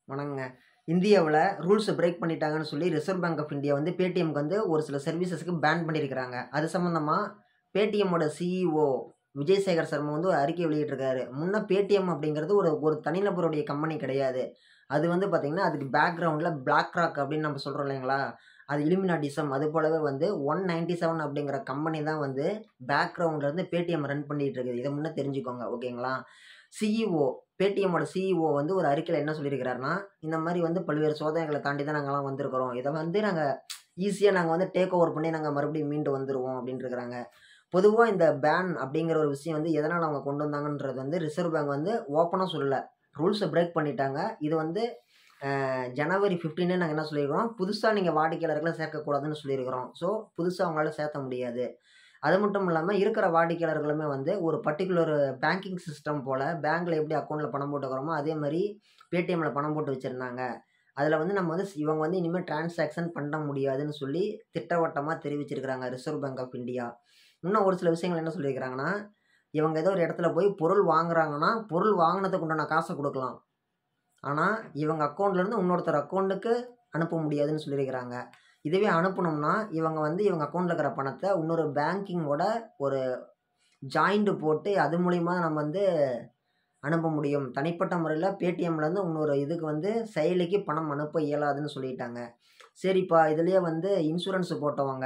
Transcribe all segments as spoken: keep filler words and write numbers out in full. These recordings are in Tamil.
வணக்கங்க. இந்தியாவுல ரூல்ஸ பிரேக் பண்ணிட்டாங்கன்னு சொல்லி ரிசர்வ் பேங்க் ஆஃப் இந்தியா வந்து Paytmக்கு வந்து ஒரு சில சர்வீசஸ்க்கு பேன் பண்ணியிருக்கிறாங்க. அது சம்மந்தமா Paytmோட சிஇஓ விஜய் சேகர் சர்மா வந்து ஒரு அறிக்கை வெளியிட்டிருக்காரு. முன்ன Paytm அப்படிங்கிறது ஒரு ஒரு தனிநபருடைய கம்பெனி கிடையாது. அது வந்து பார்த்தீங்கன்னா, அதுக்கு பேக்கிரவுண்ட்ல பிளாக் ராக் அப்படின்னு நம்ம சொல்றோம் இல்லைங்களா? அது இலுமினாட்டிசம் அது போலவே வந்து ஒன் நைன்டி செவன் அப்படிங்கிற கம்பெனி தான் வந்து பேக்கிரவுண்ட்ல இருந்து Paytm ரன் பண்ணிட்டு இருக்குது. இத முன்ன தெரிஞ்சுக்கோங்க. ஓகேங்களா? சிஇஓ Paytmோட சிஇஓ வந்து ஒரு அறிக்கையில என்ன சொல்லியிருக்கிறாருன்னா, இந்த மாரி வந்து பல்வேறு சோதனைகள தாண்டி தான் நாங்கலாம் வந்திருக்கிறோம். இத வந்து நாங்க ஈஸியா நாங்க வந்து டேக் ஓவர் பண்ணி நாங்க மறுபடியும் மீண்டு வந்துருவோம் அப்படின்ருக்கிறாங்க. பொதுவா இந்த பேன் அப்படிங்கிற ஒரு விஷயம் வந்து எதனால அவங்க கொண்டு வந்தாங்கன்றது வந்து ரிசர்வ் பேங்க் வந்து ஓப்பனா சொல்லல. ரூல்ஸ பிரேக் பண்ணிட்டாங்க. இது வந்து அ ஜனவரி பதினைந்து நாங்க என்ன சொல்லியிருக்கிறோம், புதுசா நீங்க வாடிக்கையாளர்கள சேர்க்கக்கூடாதுன்னு சொல்லியிருக்கிறோம். ஸோ, புதுசா அவங்களால சேர்த்த முடியாது. அது மட்டும் இல்லாம இருக்கிற வாடிக்கையாளர்களுமே வந்து ஒரு பர்ட்டிகுலர் பேங்கிங் சிஸ்டம் போல பேங்க்ல எப்படி அக்கவுண்ட்ல பணம் போட்டுக்கிறோமோ, அதே மாரி Paytmல பணம் போட்டு வச்சிருந்தாங்க. அதில வந்து நம்ம வந்து இவங்க வந்து இனிமே டிரான்சாக்ஷன் பண்ண முடியாதுன்னு சொல்லி திட்டவட்டமா தெரிவிச்சிருக்கிறாங்க ரிசர்வ் பேங்க் ஆஃப் இந்தியா. இன்னும் ஒரு சில விஷயங்கள் என்ன சொல்லியிருக்கிறாங்கன்னா, இவங்க ஏதோ ஒரு இடத்துல போய் பொருள் வாங்குறாங்கன்னா, பொருள் வாங்குனதுக்கு உண்டான காச குடுக்கலாம். ஆனா, இவங்க அக்கவுண்ட்லேருந்து இன்னொருத்தர் அக்கவுண்டுக்கு அனுப்ப முடியாதுன்னு சொல்லியிருக்கிறாங்க. இதுவே அனுப்புனோம்னா, இவங்க வந்து இவங்க அக்கவுண்ட்ல இருக்கிற பணத்த இன்னொரு பேங்கிங்கோட ஒரு ஜாயிண்ட் போட்டு அது மூலியமா நம்ம வந்து அனுப்ப முடியும். தனிப்பட்ட முறையில Paytmலேருந்து இன்னொரு இதுக்கு வந்து செயலிக்கு பணம் அனுப்ப இயலாதுன்னு சொல்லிட்டாங்க. சரிப்பா, இதுலயே வந்து இன்சூரன்ஸ் போட்டவங்க,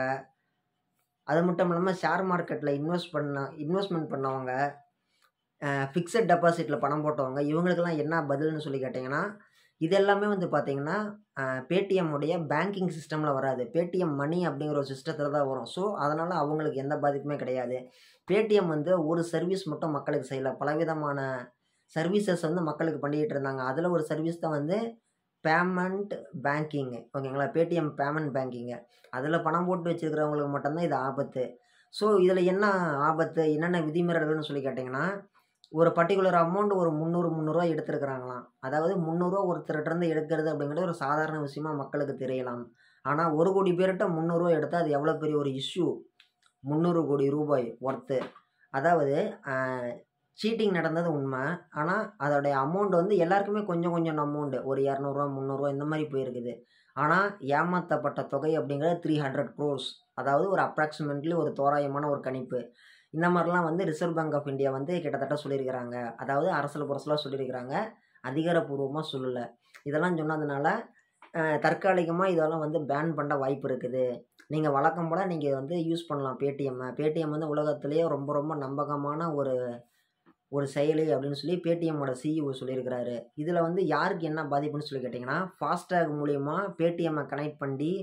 அது மட்டும் இல்லாம ஷேர் மார்க்கெட்ல இன்வெஸ்ட் பண்ண இன்வெஸ்ட்மென்ட் பண்ணவங்க, அ ஃபிக்ஸட் டெபாசிட்ல பணம் போட்டவங்க, இவங்களுக்கெல்லாம் என்ன பதில்னு சொல்லி கேட்டீங்கன்னா, இது எல்லாமே வந்து பார்த்தீங்கன்னா, அ Paytm உடைய பேங்கிங் சிஸ்டம்ல வராது. Paytm மணி அப்படிங்கிற ஒரு சிஸ்டத்துல தான் வரும். ஸோ, அதனால அவங்களுக்கு எந்த பாதிப்புமே கிடையாது. Paytm வந்து ஒரு சர்வீஸ் மட்டும் மக்களுக்கு செய்யல. பலவிதமான சர்வீசஸ் வந்து மக்களுக்கு பண்ணிட்டு இருந்தாங்க. அதுல ஒரு சர்வீஸ் தான் வந்து பேமெண்ட் பேங்கிங். ஓகேங்களா? Paytm payment banking. அதுல பணம் போட்டு வச்சிருக்கிறவங்களுக்கு மட்டும் தான் இது ஆபத்து. ஸோ, இதுல என்ன ஆபத்து? என்னென்ன விதிமீறல்கள்னு சொல்லி கேட்டீங்கன்னா, ஒரு பர்ட்டிகுலர் அமௌண்ட் ஒரு முந்நூறு, முந்நூறு எடுத்திருக்கிறாங்களாம். அதாவது ரூ. முந்நூறு ஒருத்தர்ட்டருந்து எடுக்கிறது அப்படிங்கிறது ஒரு சாதாரண விஷயமா மக்களுக்கு தெரியலாம். ஆனா, ஒரு கோடி பேர்ட்ட ரூ. முந்நூறு எடுத்தா அது எவ்வளோ பெரிய ஒரு இஷ்யூ. முந்நூறு கோடி ரூபாய் ஒர்த்து. அதாவது அ சீட்டிங் நடந்தது உண்ம. ஆனா, அதோடைய அமௌண்ட் வந்து எல்லாருக்குமே கொஞ்சம் கொஞ்சம் அமௌண்ட். ஒரு ரூ. இருநூறு, முந்நூறு இந்த மாரி போயிருக்குது. ஆனா, ஏமாத்தப்பட்ட தொகை அப்படிங்கிறது மூன்று நூறு கோடி. அதாவது ஒரு அப்ராக்ஸிமேட்லி ஒரு தோராயமான ஒரு கணிப்பு. இந்த மாரிலாம் வந்து ரிசர்வ் பேங்க் ஆஃப் இந்தியா வந்து கிட்டத்தட்ட சொல்லியிருக்கிறாங்க. அதாவது அரசல் புரசலா சொல்லியிருக்கிறாங்க. அதிகாரப்பூர்வமா சொல்லல. இதெல்லாம் சொன்னதுனால, அ தற்காலிகமா இதெல்லாம் வந்து பேன் பண்ண வாய்ப்பு இருக்குது. நீங்க வழக்கம் போல நீங்க வந்து யூஸ் பண்ணலாம் Paytm. Paytm வந்து உலகத்திலேயே ரொம்ப ரொம்ப நம்பகமான ஒரு ஒரு செயலி அப்படின்னு சொல்லி Paytmோட சிஇஓ சொல்லியிருக்கிறாரு. இதுல வந்து யாருக்கு என்ன பாதிப்புன்னு சொல்லி கேட்டீங்கன்னா, ஃபாஸ்டாக் மூலியமா Paytmஅ கனெக்ட் பண்ணி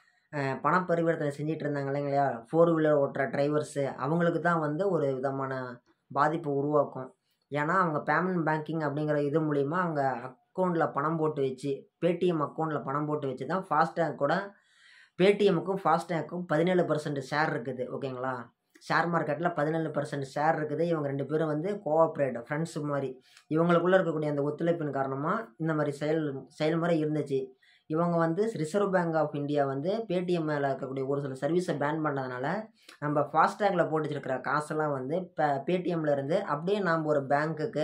அ பண பரிவர்த்தனை செஞ்சுட்டு இருந்தாங்க இல்லைங்களா? ஃபோர் வீலர் ஓட்டுற டிரைவர்ஸு அவங்களுக்கு தான் வந்து ஒரு விதமான பாதிப்ப உருவாக்கும். ஏன்னா, அவங்க பேமெண்ட் பேங்கிங் அப்படிங்கிற இது மூலியமா அவங்க அக்கவுண்ட்ல பணம் போட்டு வச்சு Paytm அக்கவுண்ட்ல பணம் போட்டு வச்சு தான் ஃபாஸ்டாக்கோட Paytmக்கும் ஃபாஸ்டாக்கும் பதினேழு சதவீதம் ஷேர் இருக்குது. ஓகேங்களா? ஷேர் மார்க்கெட்ல பதினேழு சதவீதம் ஷேர் இருக்குது. இவங்க ரெண்டு பேரும் வந்து கோஆப்பரேட் ஃப்ரெண்ட்ஸ் மாரி. இவங்களுக்குள்ள இருக்கக்கூடிய அந்த ஒத்துழைப்பின் காரணமா இந்த மாரி செயல் செயல்முறை இருந்துச்சு. இவங்க வந்து ரிசர்வ் பேங்க் ஆஃப் இந்தியா வந்து Paytm மேல இருக்கக்கூடிய ஒரு சில சர்வீஸ பேன் பண்ணதுனால, நம்ம ஃபாஸ்டாக்ல போட்டு வச்சிருக்கிற காசெல்லாம் வந்து இப்ப Paytmல இருந்து அப்படியே நாம ஒரு பேங்க்குக்கு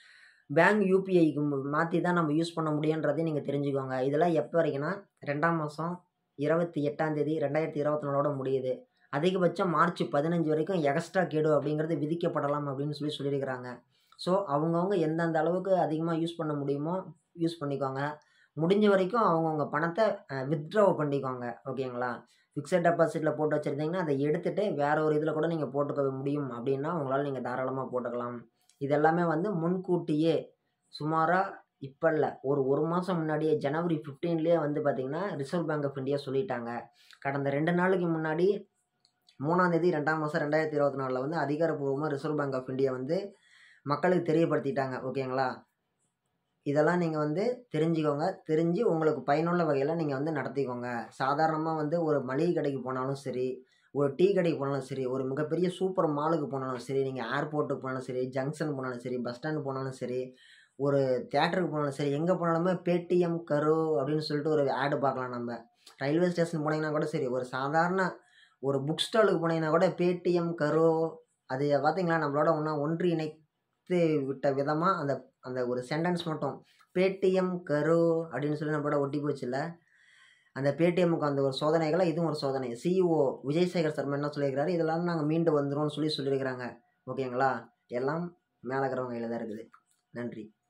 பேங்க் யுபிஐக்கு மாத்தி தான் நம்ம யூஸ் பண்ண முடியுன்றதையும் நீங்க தெரிஞ்சுக்கோங்க. இதெல்லாம் எப்ப வரைக்கும்னா, இரண்டாம் மாசம் இருபத்தி எட்டாம் தேதி இரண்டாயிரத்து இருபத்தி நாலோட முடியுது. அதிகபட்சம் மார்ச் பதினைந்து வரைக்கும் எக்ஸ்ட்ரா கெடு அப்படிங்கிறது விதிக்கப்படலாம் அப்படின்னு சொல்லி சொல்லியிருக்கிறாங்க. ஸோ, அவங்கவங்க எந்தெந்த அளவுக்கு அதிகமா யூஸ் பண்ண முடியுமோ யூஸ் பண்ணிக்கோங்க. முடிஞ்ச வரைக்கும் அவங்கவங்க பணத்த அ வித்ட்ரா பண்ணிக்கோங்க. ஓகேங்களா? ஃபிக்ஸட் டெபாசிட்ல போட்டு வச்சிருந்தீங்கன்னா, அத எடுத்துட்டு வேற ஒரு இதுல கூட நீங்க போட்டுக்க முடியும் அப்படின்னா, உங்களால நீங்க தாராளமா போட்டுக்கலாம். இது எல்லாமே வந்து முன்கூட்டியே சுமாரா இப்ப இல்ல. ஒரு 1 மாசம் முன்னாடியே ஜனவரி பதினைந்துலயே வந்து பார்த்தீங்கன்னா, ரிசர்வ் பேங்க் ஆஃப் இந்தியா சொல்லிட்டாங்க. கடந்த ரெண்டு நாளைக்கு முன்னாடி மூணாம் தேதி இரண்டாம் மாசம் இரண்டாயிரத்து இருபத்தி நாலுல வந்து அதிகாரப்பூர்வமா ரிசர்வ் பேங்க் ஆஃப் இந்தியா வந்து மக்களுக்கு தெரியப்படுத்திட்டாங்க. ஓகேங்களா? இதெல்லாம் நீங்க வந்து தெரிஞ்சுக்கோங்க. தெரிஞ்சு உங்களுக்கு பயனுள்ள வகையில நீங்க வந்து நடத்திக்கோங்க. சாதாரணமா வந்து ஒரு மளிகை கடைக்கு போனாலும் சரி, ஒரு டீ கடைக்கு போனாலும் சரி, ஒரு மிகப்பெரிய சூப்பர் மாலுக்கு போனாலும் சரி, நீங்க ஏர்போர்ட்டுக்கு போனாலும் சரி, ஜங்ஷன் போனாலும் சரி, பஸ் ஸ்டாண்ட் போனாலும் சரி, ஒரு தியேட்டருக்கு போனாலும் சரி, எங்க போனாலுமே Paytm கரு அப்படின்னு சொல்லிட்டு ஒரு ஆட் பார்க்கலாம் நம்ப. ரயில்வே ஸ்டேஷன் போனீங்கன்னா கூட சரி, ஒரு சாதாரண ஒரு புக் ஸ்டாலுக்கு போனீங்கன்னா கூட Paytm கரு அது பார்த்தீங்களா? நம்மளோட இன்னும் ஒன்றி இணைத்து விட்ட விதமா அந்த அந்த ஒரு சென்டென்ஸ் மட்டும் பேடிஎம் கரு அப்படின்னு சொல்லி நம்மளோட ஒட்டி போச்சுல்ல, அந்த பேடிஎம்முக்கு அந்த ஒரு சோதனைகளை இதுவும் ஒரு சோதனை. சிஇஓ விஜய்சேகர் சர்மா என்ன சொல்லியிருக்கிறாரு, இதெல்லாம் நாங்கள் மீண்டு வந்துடும்னு சொல்லி சொல்லியிருக்கிறாங்க. ஓகேங்களா, எல்லாம் மேலே இருக்கிறவங்க கையில் தான் இருக்குது. நன்றி.